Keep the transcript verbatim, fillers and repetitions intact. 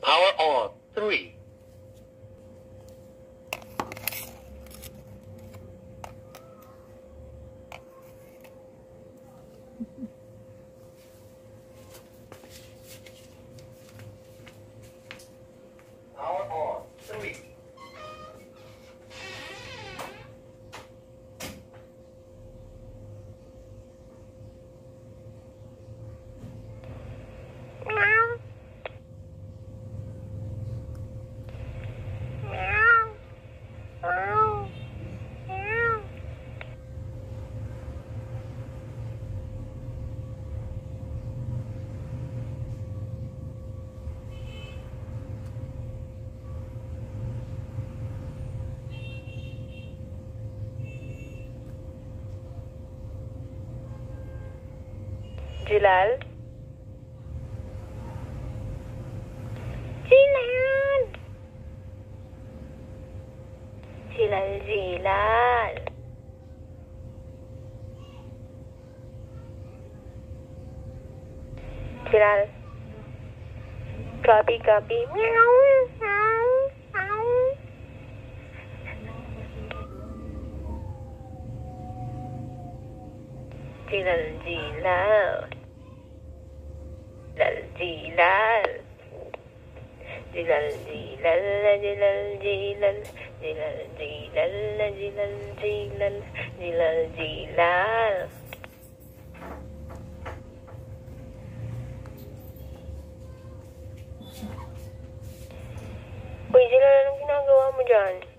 Power on. Three. Power on. Three. Jellal. Jellal. Jellal, Jellal. Jellal. Copy, copy. Meow, meow, meow. Jellal, Jellal. Jellal, Jellal, Jellal, Jellal, Jellal, Jellal, Jellal, Jellal, Jellal, Jellal, Jellal. Uy, Jellal, anong ginagawa mo dyan?